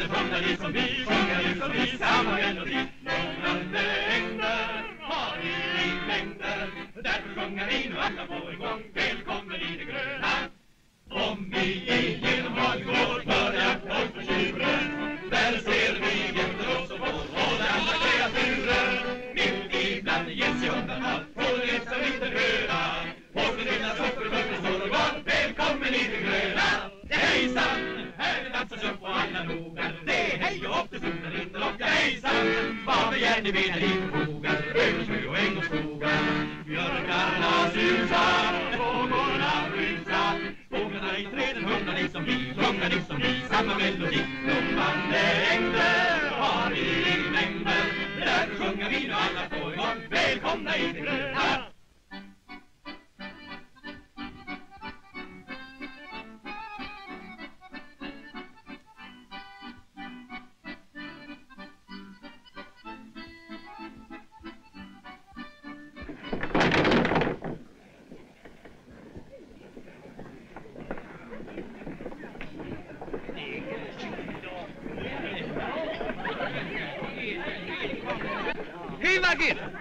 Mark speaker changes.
Speaker 1: inte sjunga det som vi, samma melodi. Långande ängder har vi i mängder, därför sjunger vi nu alla på en gång. Välkommen i det gröna. Om vi genom hagen går för jakt och för tjuren, där ser vi efter oss och vår och alla kreaturer. Mitt ibland ges i undanhåll på den extra liten gröna. Och det lilla sockerburken står och går. Välkommen i det gröna. Hejsan, här dansas upp på alla nogar. Det är hej och upp till solen inte locka. Hejsan, vad begär ni med i fogar? Över sjö och äng och skogar. Björkarna susar, fåglarna rusar. Fåglarna i träden hundar liksom vi, sjunga liksom vi, samma melodi. Blommande ängder har vi i mängder, därför sjunger vi nu alla på en gång. Välkomna i det gröna.
Speaker 2: Hyvä Gil!